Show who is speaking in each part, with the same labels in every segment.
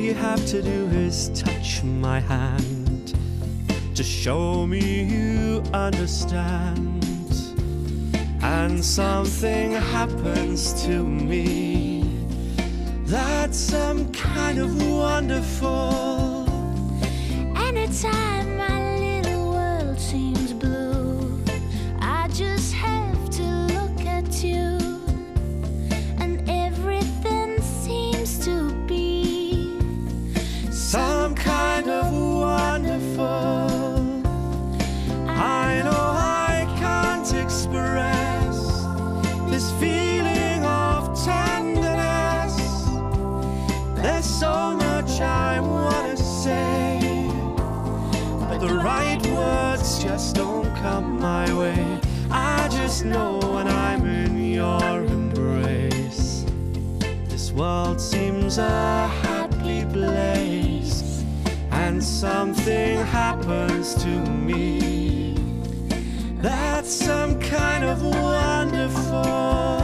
Speaker 1: you have to do is touch my hand to show me you understand. And something happens to me that's some kind of wonderful.
Speaker 2: Anytime my little world seems blue, I just have to look at you, and everything seems to be
Speaker 1: some kind of wonderful. I know I can't express this feeling of tenderness. There's so much I want to say, but the right words just don't come my way. I just know when I'm in your embrace, this world seems a happy place. And something happens to me that's some kind of wonderful.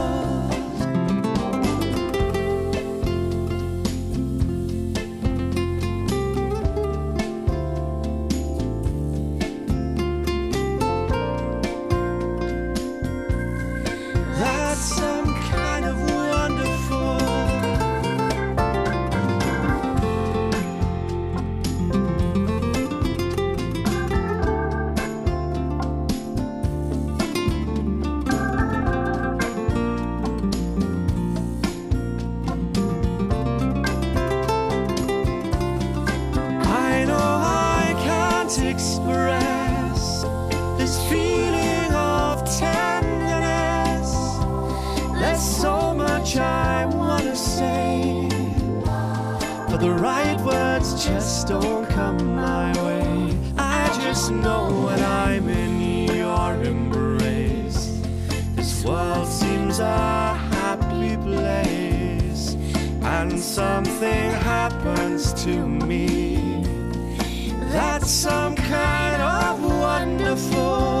Speaker 1: Express this feeling of tenderness. There's so much I want to say, but the right words just don't come my way. I just know when I'm in your embrace, this world seems a happy place. And something happens to me that's some kind of wonderful.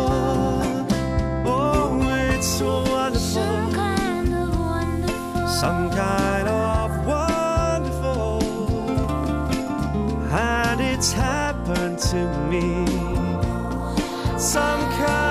Speaker 1: Oh, it's so wonderful.
Speaker 2: some kind of wonderful.
Speaker 1: Some kind of wonderful. And it's happened to me. Some kind